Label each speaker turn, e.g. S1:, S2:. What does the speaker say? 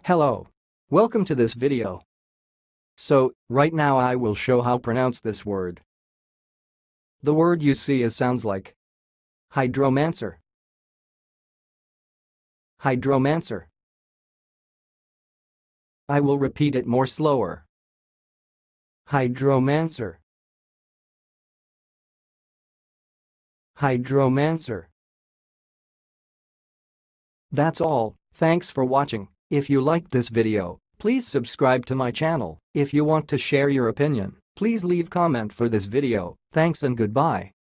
S1: Hello. Welcome to this video. So, right now I will show how pronounce this word. The word you see sounds like Hydromancer. Hydromancer. I will repeat it more slower. Hydromancer. Hydromancer. That's all. Thanks for watching. If you liked this video, please subscribe to my channel. If you want to share your opinion, please leave comment for this video. Thanks and goodbye.